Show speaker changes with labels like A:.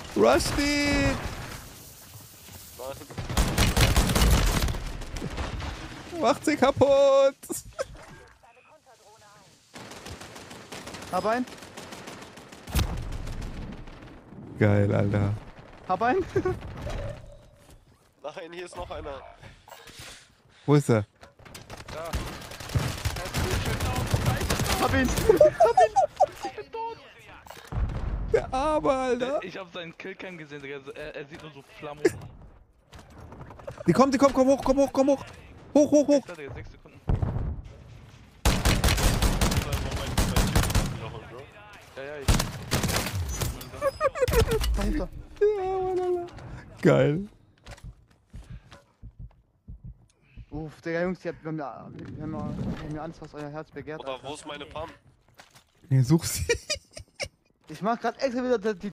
A: Rush den! Macht sie kaputt!
B: Hab einen.
A: Geil, Alter.
B: Hab einen.
C: Nein, hier ist noch einer.
A: Wo ist er?
D: Da.
B: Hab ihn.
A: Der Arme, Alter.
D: Ich hab seinen Killcam gesehen, Digga. Er sieht nur so Flammen.
A: Die kommt, komm hoch, komm hoch, komm hoch. Hoch, hoch, hoch.
D: Da, Digga, 6 Sekunden. Ja, ich.
B: Dahinter.
A: Ja, Mann, Alter. Geil.
B: Uff, Digga, Jungs, wir haben ja alles, was euer Herz begehrt.
C: Oder
B: Alter.
C: wo ist meine Pump?
A: Nee, such sie.
B: Ich mach grad extra wieder die